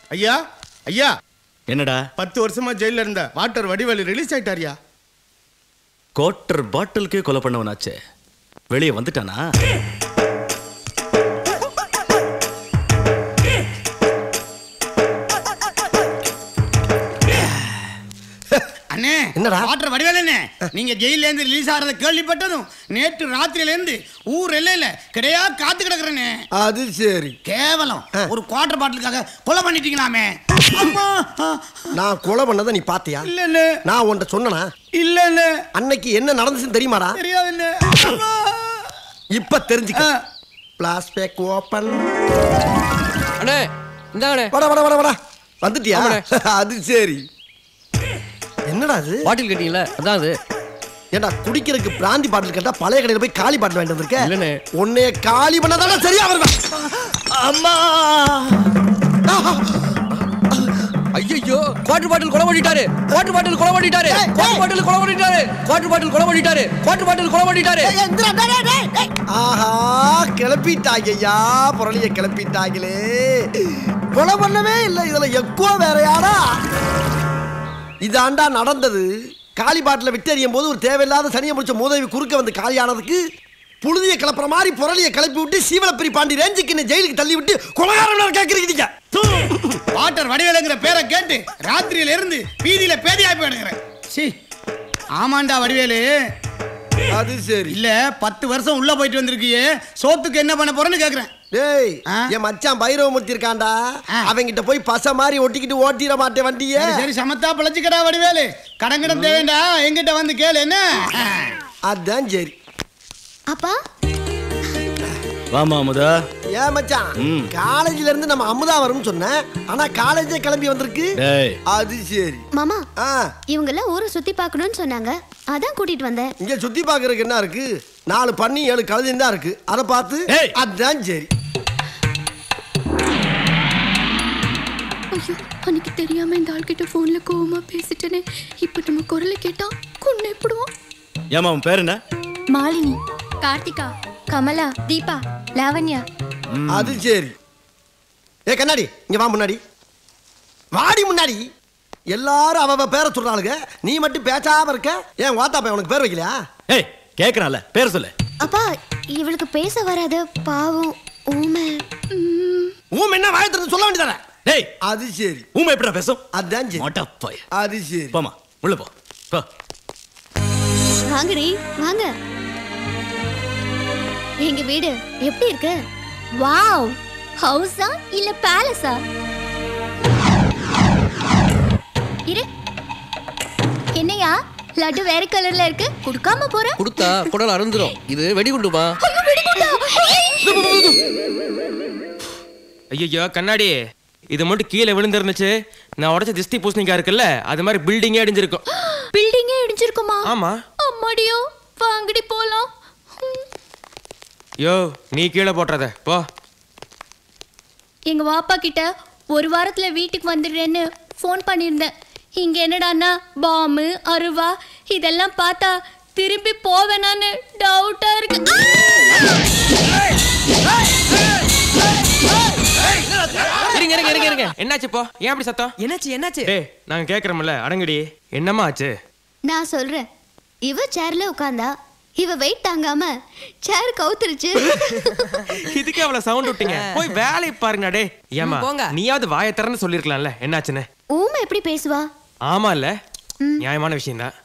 ஐயா ஐயா, என்னடா 10 வருஷமா ஜெயில இருந்த வாட்டர் வடிவேலு ரிலீஸ் ஆயிட்டாரியா? குவார்டர் பாட்டிலுக்கே கொலை பண்ணவனாச்சே, வெளியே வந்துட்டானா? அண்ணே, என்னடா வாட்டர் வடிவேலண்ணே, நீங்க ஜெயில இருந்து ரிலீஸ் ஆறத கேள்விப்பட்டதும் நேற்று ராத்திரியில இருந்து ஊர் எல்லையில கிடையா காத்து கிடக்குறேனே. அது சரி. கேவலம் ஒரு குவார்டர் பாட்டிலுக்காக கொலை பண்ணிட்டீங்களாமே. நான் கொலை பண்ணதை நீ பாத்தியா? இல்ல. நான் உன்கிட்ட சொன்னனா? இல்ல. அன்னைக்கு என்ன நடந்துச்சுன்னு தெரியுமாடா? தெரியாதுல்ல. இப்ப தெரிஞ்சுக்க. Flashback open. அண்ணே இந்தாங்கண்ணே. வாடா வாடா வாடா வாடா. வந்துட்டியா? அது சரி. என்னடா அது? பாட்டில் கேட்டீங்களா? அதான் அது. ஏண்டா குடிக்கிறதுக்கு பிராந்தி பாட்டில் கேட்டா பழைய கடையில் போய் காலி பாட்டில் வாங்கிட்டு வந்திருக்க? இல்லண்ணே. உன்னைய காலி பண்ணதானே சரியா வருவேன். அம்மா ஐயோ, குவார்டர் பாட்டில் கொலை பண்ணிட்டாரு. குவார்டர் பாட்டில் கொலை பண்ணிட்டாரு. குவார்டர் பாட்டில் கொலை பண்ணிட்டாரு. குவார்டர் பாட்டில் கொலை பண்ணிட்டாரு. குவார்டர் பாட்டில் கொலை பண்ணிட்டாரு. ஆஹா, கிளப்பிட்டாங்கய்யா, புரளிய கிளப்பிட்டாங்களே. கொலை பண்ணவே இல்லை, இதுல எக்கோ வேற யாரா? இதாண்டா நடந்தது. காலி பாட்டில விட்டு எறியும் போது ஒரு தேவையில்லாத சனியை முடிச்ச மூதேவி குறுக்க வந்து காலியானதுக்கு புழுதிய கிளப்புற மாதிரி புரளிய கிளப்பி விட்டு சீவலப்பிரி பாண்டி ரேஞ்சுக்கு ஜெயிலுக்கு தள்ளி விட்டு கொலைகாரன் கேட்கறீங்க. வாட்டர் வடிவேலுங்கிற பேரை கேட்டு ராத்திரியில இருந்து வீதியில பேதியாய் போயிடுறேன். சி, ஆமாண்டா வடிவேலு. அது சரி. இல்ல 10 வருஷம் உள்ள போயிட்டு வந்திருக்கியே, சோத்துக்கு என்ன பண்ண போறேன்னு கேக்குறேன். டேய், என் மச்சான் பைரவமூர்த்தி இருக்கான்டா, அவங்கிட்ட போய் பச மாதிரி ஒட்டிக்கிட்டு ஓட்டிட மாட்டேன் வண்டியே. சரி, சமத்தா பிழைச்சிக்கடா வடிவேலு. கடங்கிடம் தேவைண்டா, எங்கிட்ட வந்து கேளு. என்ன? அதான் சரி. அப்பா வாமா அமுதா. ஏன் மச்சான், காலேஜ்ல இருந்து நம்ம அமுதா வரும்னு சொன்னேன், ஆனா காலேஜே கிளம்பி வந்திருக்கு. அது சரி. மாமா, இவங்க எல்லாம் ஊரை சுத்தி பார்க்கணும்னு சொன்னாங்க, அதான் கூட்டிட்டு வந்தேன். இங்க சுத்தி பார்க்கறதுக்கு என்ன இருக்கு? 4 பண்ணி 7 கழுதையும் தான் இருக்கு, அதை பார்த்து. அதான் சரி. ஐயோ, அன்னைக்கு தெரியாம இந்த ஆள்கிட்ட போன்ல கோவமா பேசிட்டேனே. இப்ப நம்ம குரலை கேட்டா கொன்னை போடுவோம். ஏமா உன் பேர் என்ன? மாலினி, கார்த்திகா, கமலா, தீபா, லாவண்யா. அது சரி. ஏ கண்ணாடி, இங்க வா முன்னாடி. வாடி முன்னாடி. எல்லாரும் அவ பேரை சொல்றாளுங்க, நீ மட்டும் பேசாம இருக்க. ஏன் வாத்தாப்பா உனக்கு பேர் வைக்கலையா? ஏய், கேக்குறான்ல, பேர் சொல்லு. அப்பா, இவளுக்கு பேச வராது, பாவம். ஊமை. ஊமை என்ன வாயை திறந்து சொல்ல வேண்டியதானே? டேய், அது சரி. ஊமை எப்படிடா பேசும்? அதான் சரி. மொட்டப்பைய. அது சரி. போமா, உள்ள போ. போ. வாங்கடி, வாங்க. எங்க வீடு எப்படி இருக்கு? வாவ், ஹவுஸா இல்ல பேலஸா? இரு. என்னையா லட்டு வேற கலர்ல இருக்கு, குடுக்காம போற? குடுத்தா குடல் அருந்துரும். இது வெடிகுண்டுமா? ஐயோ, வெடிகுண்டா. ஐயோ கண்ணாடி, இது மட்டும் கீழே விழுந்துருந்துச்சு, நான் உடைச்ச திஸ்தி பூசணிக்கா இருக்குல்ல, அது மாதிரி பில்டிங்கே அடிஞ்சிருக்கும். பில்டிங்கே இடிஞ்சிருக்குமா? ஆமா. அம்மாடியோ, வாங்கடி போலாம். யோ, நீ கீழே போட்டுறத போ. எங்க வாப்பா கிட்ட ஒரு வாரத்துல வீட்டுக்கு வந்துடுறேன்னு ஃபோன் பண்ணியிருந்தேன். இங்க என்னடான்னா பாம்பு, அருவா இதெல்லாம் பார்த்தா திரும்பி போவேனான்னு டவுட்டா இருக்கு. இருங்க இருங்க இருங்க இருங்க, என்னாச்சு போ? ஏன் அப்படி சத்தம்? என்னாச்சு? டேய், நாங்க கேக்குறோம்ல, அடங்கடி. என்னம்மா ஆச்சு? நான் சொல்றேன். இவ சேர்ல உட்கார்ந்தா, இவ வெயிட் தாங்காம சேர் கவுத்துருச்சு. இதுக்கே அவ்வளவு சவுண்ட் விட்டீங்க, போய் வேலையை பாருங்க. டே ஏமா, நீயாவது வாயை திறந்து சொல்லிருக்கலாம்ல என்னாச்சுன்னு. ஊமை எப்படி பேசுவா? ஆமா இல்ல, நியாயமான விஷயம் தான்.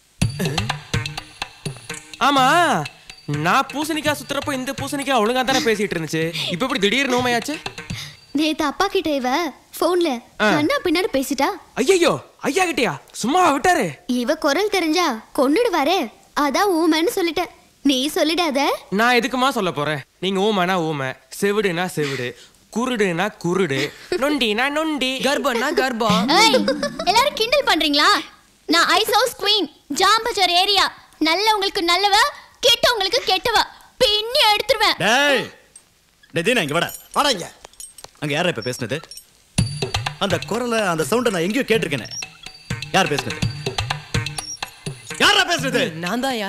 ஆமா, நான் பூசணிக்கா சுத்துறப்போ இந்த பூசணிக்கா ஒழுங்கா தானே பேசிட்டு இருந்துச்சு, இப்ப எப்படி திடீர்னு ஊமையாச்சு? நேத்து அப்பா கிட்ட இவ போன்ல கண்ணா பின்னாடி பேசிட்டா. ஐயோ, ஐயா கிட்டயா? சும்மாவா விட்டாரு? இவ குரல் தெரிஞ்சா கொன்னுடுவாரே, அதான் ஊமைன்னு சொல்லிட்டேன். நீ சொல்லிடாத. நான் எதுக்குமா சொல்ல போறேன்? நீங்க ஊமைனா ஊமை, செவிடுனா செவிடு, குருடுனா குருடு, நொண்டினா நொண்டி, கர்ப்பம்னா கர்ப்பம். எல்லாரும் கிண்டல் பண்றீங்களா? நான் ice house queen, Jambazaar area. நல்லவங்களுக்கு நல்லவ, கெட்டவங்களுக்கு கெட்டவ, பின்னி எடுத்துருவேன். டேய் டேய், தீனா இங்க வாடா. வாடாங்க. அங்க யாரா இப்ப பேசுனது? அந்த குரலை, அந்த சவுண்ட நான் எங்கேயோ கேட்டிருக்கேனே. யார் பேசுனது? யாரா பேசுனது? நான் தான்யா.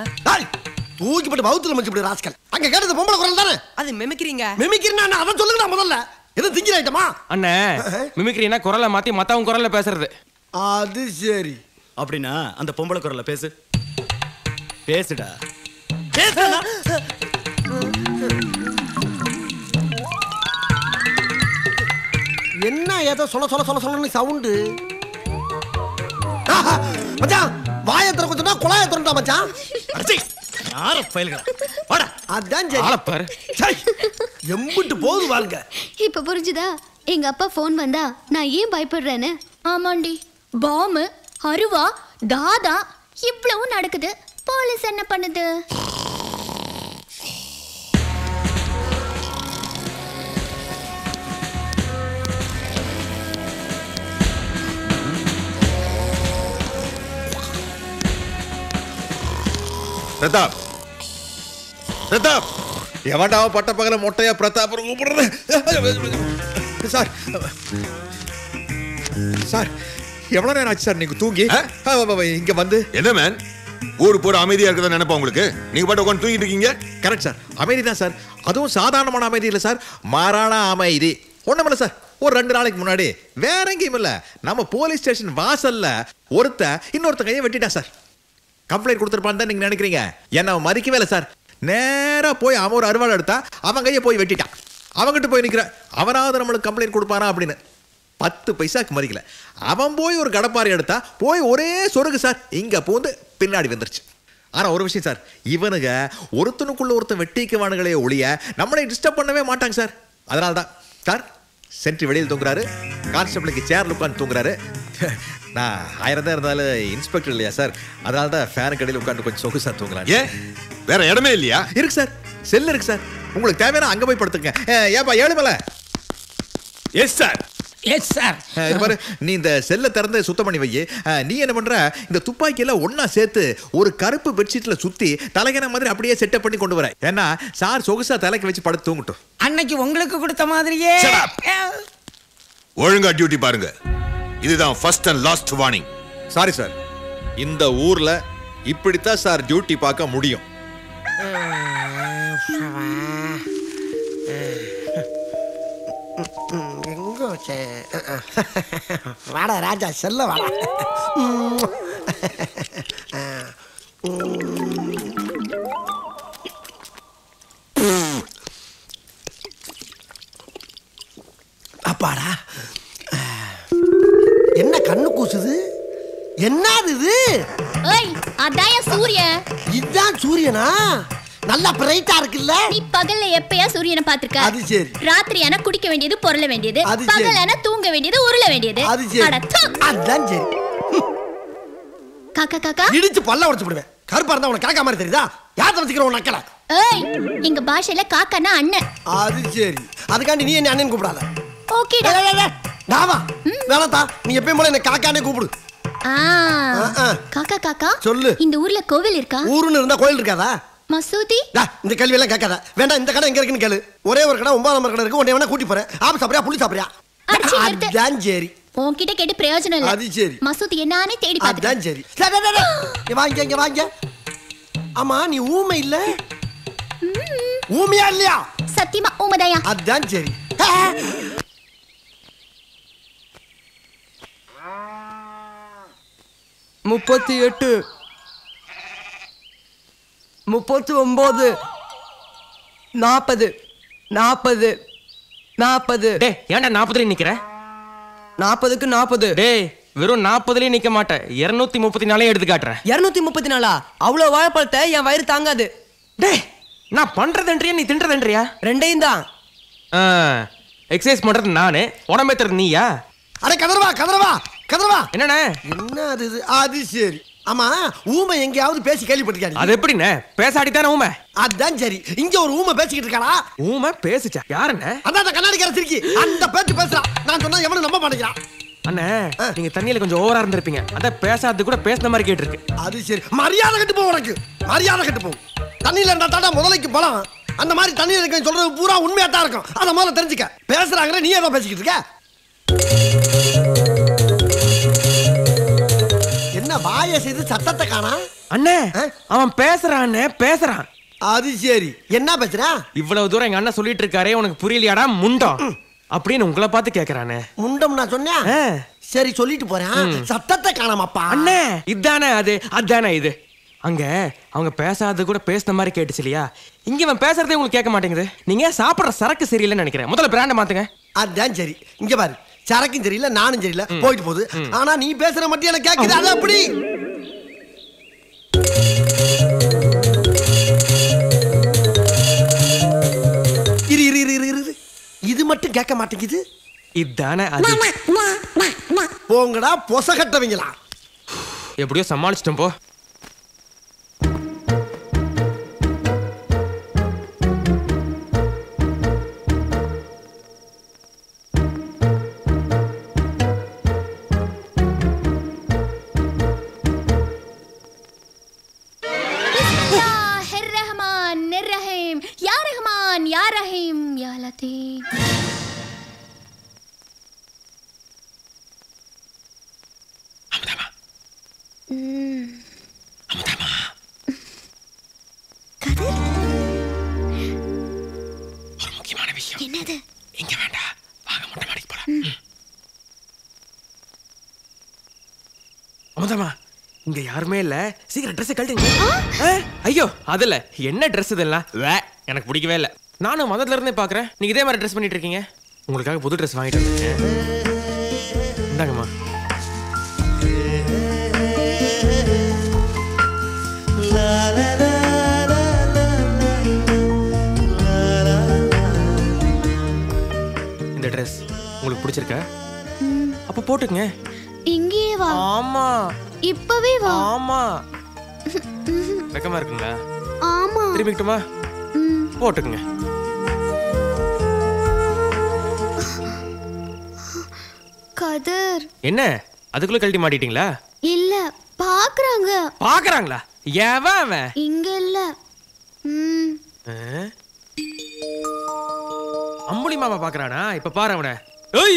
தூக்கி போட்டு பௌத்துல மச்சு ராஸ்கல். அங்க கேட்டது பொம்பளை குரல் தானே? அது மெமிக்கிறீங்க. மெமிக்கிறேன்னா அதை சொல்லுங்கடா முதல்ல. எது திங்கிற ஐட்டமா? அண்ணே மிமிக்ரினா குரலை மாத்தி மத்தவங்க குரல்ல பேசுறது. அது சரி. அப்படின்னா அந்த பொம்பளை குரல்ல பேசு. பேசுடா. என்ன ஏதோ சொல்ல சொல்ல சொல்ல சொல்லு சவுண்டு. மச்சான் வாயை திறக்க சொன்னா குழாயை திறந்தா மச்சான். யார ஃபைல்களா வாடா. அதான் சரி. ஆளப்பாரு. எம்பிட்டு போகுது வாழ்ங்க. இப்ப புரிஞ்சுதா எங்க அப்பா போன் வந்தா நான் ஏன் பயப்படுறேன்னு? ஆமாண்டி, பாம்பு, அருவா, தாதா இவ்வளவு நடக்குது. போலீஸ் என்ன பண்ணுது? பிரதாப், பிரதாப், எவன்டா பட்ட பகல மொட்டையா பிரதாப் கூப்பிடுறது? சார், சார், எவ்வளவு நேரம் ஆச்சு சார் நீங்க தூங்கி இங்க வந்து? என்ன மேன், ஊர் பூரா அமைதியா இருக்கதான் நினைப்பா உங்களுக்கு? நீங்க பாட்டு உட்காந்து தூங்கிட்டு இருக்கீங்க. கரெக்ட் சார், அமைதி தான் சார். அதுவும் சாதாரணமான அமைதி இல்லை சார், மாறான அமைதி. ஒண்ணுமில்ல சார், ஒரு 2 நாளைக்கு முன்னாடி வேற எங்கேயும் இல்ல, நம்ம போலீஸ் ஸ்டேஷன் வாசல்ல இன்னொருத்த கையை வெட்டிட்டா சார். கம்ப்ளைண்ட் கொடுத்துருப்பான்னு தான் நீங்க நினைக்கிறீங்க. என்ன மதிக்கவே இல்லை சார். நேரா போய் அவன் ஒரு அருவாள் எடுத்தா அவன் கையை போய் வெட்டிட்டான். அவன்கிட்ட போய் நிற்கிற அவனாவது நம்மளுக்கு கம்ப்ளைண்ட் கொடுப்பானா அப்படின்னு 10 பைசாக்கு மதிக்கல. அவன் போய் ஒரு கடப்பாறை எடுத்தா போய் ஒரே சொருகு சார் இங்க பூந்து பின்னாடி வந்துருச்சு. ஆனா ஒரு விஷயம் சார், இவனுங்க ஒருத்தனுக்குள்ள ஒருத்தன் வெட்டிக்குவானுங்களே ஒழிய நம்மளை டிஸ்டர்ப் பண்ணவே மாட்டாங்க சார். அதனால தான் சார் சென்ட்ரி வெளியில் தூங்குறாரு, கான்ஸ்டபிளுக்கு சேர்ல உட்காந்து தூங்குறாரு. நான் 1000 தான் இருந்தாலும் இன்ஸ்பெக்டர் இல்லையா சார், அதனால தான் ஃபேன் கடையில் உட்காந்து கொஞ்சம் சொகுசா தூங்கலாம். ஏன் வேற இடமே இல்லையா? இருக்கு சார், செல் இருக்கு சார், உங்களுக்கு தேவையான அங்க போய் படுத்துங்க. ஏப்பா Ezhumalai? Yes sir. Yes sir. இது பாரு, நீ இந்த செல்லை திறந்து சுத்தம் பண்ணி வை. நீ என்ன பண்ற, இந்த துப்பாக்கி எல்லாம் ஒன்னா சேர்த்து ஒரு கருப்பு பெட்ஷீட்ல சுத்தி தலைகன மாதிரி அப்படியே செட்டப் பண்ணி கொண்டு வர. ஏன்னா சார் சொகுசா தலைக்கு வச்சு படுத்து தூங்கட்டும். அன்னைக்கு உங்களுக்கு கொடுத்த மாதிரியே. ஒழுங்கா டியூட்டி பாருங்க. இதுதான் first and last warning. Sorry sir, இந்த ஊர்ல இப்படித்தான் சார் டியூட்டி பார்க்க முடியும். எங்க வாடா ராஜா, செல்ல வாடா. அப்பாடா, என்ன கண்ணு கூசுது? என்னது இது? ஏய், அதாய சூரியன். இதுதான் சூரியனா? நல்லா பிரைட்டா இருக்குல்ல? நீ பகல்ல எப்பயா சூரியனை பாத்துக்க? அது சரி. ராத்திரியான குடிக்க வேண்டியது, பொருள வேண்டியது, அது சரி. பகலான தூங்க வேண்டியது, உருள வேண்டியது. அது சரி. அட தூ. அதான் சரி. காக்கா காக்கா இடிச்சு பல்ல உடைச்சு விடுவேன். கருப்பா இருந்தா உனக்கு காக்கா மாதிரி தெரியுதா? யார் வச்சுக்கிற உன் நக்கல? ஏய், எங்க பாஷையில காக்கானா அண்ணன். அது சரி. அதுக்காண்டி நீ என்ன அண்ணன் கூப்பிடாத. ஓகேடா. டாவா வேணாத்தா, நீ எப்பயும் போல என்ன காக்கானே கூப்பிடு. காக்கா காக்கா சொல்லு. இந்த ஊர்ல கோவில் இருக்கா? ஊருன்னு இருந்தா கோயில் இருக்காதா? மசூதி? இந்த கேள்வி எல்லாம் கேட்காத. வேண்டாம், இந்த கடை எங்க இருக்குன்னு கேளு. ஒரே ஒரு கடை 9 நம்பர் கடை இருக்கு. உன்னை வேணா கூட்டி போறேன். ஆப்பு சாப்பிடுறியா புளி சாப்பிடுறியா? அதான் சரி. உன்கிட்ட கேட்டு பிரயோஜனம் இல்ல. அது சரி. மசூதி என்னன்னு தேடி பாத்து. அதான் சரி. இங்க வாங்க, இங்க வாங்க. ஆமா, நீ ஊமை இல்ல? ஊமையா இல்லையா? சத்தியமா ஊமைதாயா. அதான் சரி. 38 39 40 40 40. டேய், ஏன்டா 40ல நிக்கிற? 40க்கு 40. டேய், வெறும் 40லயே நிக்க மாட்டேன், 234 எடுத்து காட்டுறேன். 234? அவ்வளவு வாழைப்பழத்தை என் வயிறு தாங்காது. டேய், நான் பண்றதுன்றியா நீ தின்றதுன்றியா? ரெண்டையும் தான். எக்ஸசைஸ் பண்றது நானு, உடம்பேத்துறது நீயா? அட கதறவா கதறவா கதறவா. என்னண்ணே? என்ன அது? அது சரி. ஆமா, ஊமை எங்கேயாவது பேசி கேள்விப்பட்டிருக்காரு? அது எப்படிண்ணே? பேசாடித்தானே ஊமை. அதான் சரி. இங்க ஒரு ஊமை பேசிக்கிட்டு இருக்காளா? ஊமை பேசுச்சா? யாருண்ணே? அதான் கண்ணாடிக்கார சிரிக்கி அந்த பேச்சு பேசுறான். நான் சொன்னா எவனும் நம்ப மாட்டேங்கிறான். அண்ணே, நீங்க தண்ணியில கொஞ்சம் ஓவரா இருந்திருப்பீங்க, அதான் பேசாதது கூட பேசுன மாதிரி கேட்டிருக்கு. அது சரி. மரியாதை கட்டு போ, உனக்கு மரியாதை கட்டு போ. தண்ணியில இருந்தா தாண்டா முதலைக்கு பலம். அந்த மாதிரி தண்ணியில இருக்க சொல்றது பூரா உண்மையா தான் இருக்கும். அதை முதல்ல தெரிஞ்சுக்க. பேசுறாங்க, நீ ஏதோ பேசிக்கிட்டு இருக்க. என்ன வாயை செய்து சத்தத்தை காணா? அண்ணே, அவன் பேசுறான் பேசுறான். அது சரி. என்ன பேசுறான்? இவ்வளவு தூரம் எங்க அண்ணன் சொல்லிட்டு இருக்காரே, உனக்கு புரியலையாடா முண்டம்? அப்படின்னு உங்களை பார்த்து கேக்குறானே. முண்டம் நான் சொன்னேன். சரி சொல்லிட்டு போறேன். சத்தத்தை காணாமப்பா. அண்ணே இதானே அதானே இது. அங்க அவங்க பேசாதது கூட பேசுன மாதிரி கேட்டுச்சு இல்லையா? இங்க இவன் பேசுறதே உங்களுக்கு கேட்க மாட்டேங்குது. நீங்க சாப்பிடுற சரக்கு சரியில்லைன்னு நினைக்கிறேன். முதல்ல பிராண்ட மாத்துங்க. அதான் சரி. இங்க பாரு, சரக்கும் சரியில்லை, நானும் சரியில்லை, போயிட்டு போகுது. ஆனா நீ பேசுற மட்டும் எனக்கு கேட்குது. அது அப்படி இது மட்டும் கேட்க மாட்டேங்குது. இதானே அது. போங்கடா பொசகட்டவங்களா. எப்படியோ சமாளிச்சிட்டோம் போ. ஒரு முக்கியமான விஷயம். என்னது? இங்க வேண்டாம், வாங்க மொட்டை மாடிக்கு போலாம். அமுதமா, இங்க யாருமே இல்ல, சீக்கிரம் ட்ரெஸ் கழட்டுங்க. ஐயோ அதுல என்ன ட்ரெஸ் இதெல்லாம்? எனக்கு பிடிக்கவே இல்ல. நானும் மதத்துல இருந்தே பாக்குறேன் நீங்க இதே மாதிரி ட்ரெஸ் பண்ணிட்டு இருக்கீங்க. உங்களுக்காக புது ட்ரெஸ் வாங்கிட்டு வந்தேன். இந்தாங்கம்மா. இந்த ட்ரெஸ் உங்களுக்கு பிடிச்சிருக்கா? அப்ப போட்டுங்க. இங்கேயே வா. ஆமா இப்பவே வா. ஆமா. வெக்கமா இருக்குங்களா? ஆமா. திரும்பிட்டுமா? போட்டுங்க. கதிர். என்ன அதுக்குள்ள கழட்டி மாட்டிட்டீங்களா? இல்ல, பாக்குறாங்க. பாக்குறாங்களா? ஏவன் அவன்? இங்க இல்ல. அம்புலி மாமா பாக்குறானா? இப்ப பாரு அவனை. ஏய்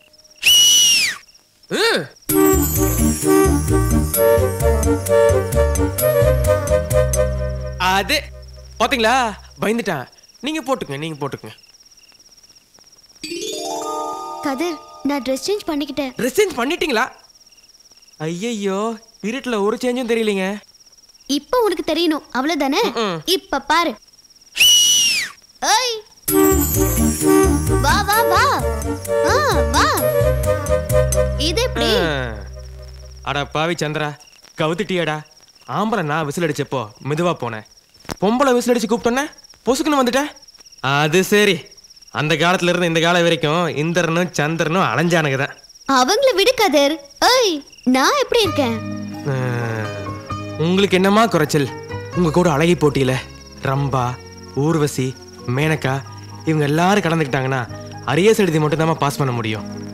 அது பாத்தீங்களா? பயந்துட்டான். நீங்க போட்டுங்க, நீங்க போட்டுங்க. கதிர், நான் ட்ரெஸ் சேஞ்ச் பண்ணிக்கிட்டேன். ட்ரெஸ் சேஞ்ச் பண்ணிட்டீங்களா? ஐயோ, இருட்டுல ஒரு சேஞ்சும் தெரியலீங்க. இப்ப உனக்கு தெரியணும், அவ்வளவுதானே? இப்ப பாரு. ஏய் வா வா வா. வா. இது எப்படி? அட பாவி சந்திரா, கவுத்துட்டியடா. ஆம்பளை நான் விசில் அடிச்சப்போ மெதுவா போனேன். பொம்பளை விசில் அடிச்சு கூப்பிட்டோன்னே பொசுக்குன்னு வந்துட்டேன். அது சரி, அந்த காலத்துல இருந்து இந்த காலம் வரைக்கும் இந்திரனும் சந்திரனும் அலைஞ்சானுங்க தான். அவங்கள விடு கதிர். ஏய், நான் எப்படி இருக்கேன்? உங்களுக்கு என்னமா குறைச்சல்? உங்க கூட அழகி போட்டியில ரம்பா, ஊர்வசி, மேனகா இவங்க எல்லாரும் கலந்துக்கிட்டாங்கன்னா அரியஸ் எழுதி மட்டும் தான் பாஸ் பண்ண முடியும்.